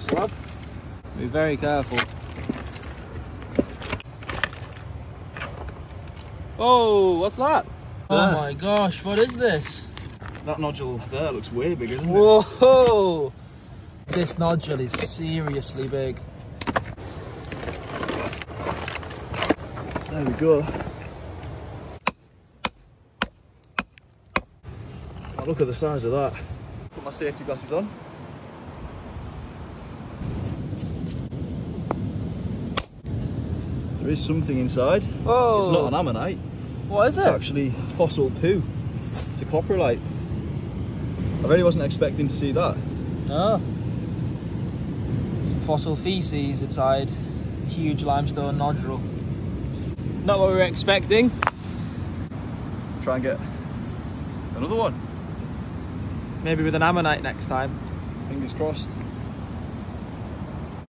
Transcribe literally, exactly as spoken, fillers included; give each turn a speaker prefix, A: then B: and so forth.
A: grab.
B: Be very careful. Oh, what's that? Oh my gosh, what is this?
A: That nodule there looks way bigger, doesn't it?
B: Whoa! This nodule is seriously big.
A: There we go. Oh, look at the size of that. Put my safety glasses on. There is something inside.
B: Oh!
A: It's not an ammonite.
B: What is
A: it's
B: it?
A: It's actually fossil poo. It's a coprolite. I really wasn't expecting to see that.
B: No. Some fossil feces inside a huge limestone nodule. Not what we were expecting.
A: Try and get another one.
B: Maybe with an ammonite next time.
A: Fingers crossed.